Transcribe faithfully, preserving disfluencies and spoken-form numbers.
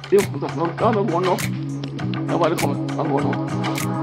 Jo, vent da. Ja, nå går den nå. Jeg har bare kommet. Den går nå.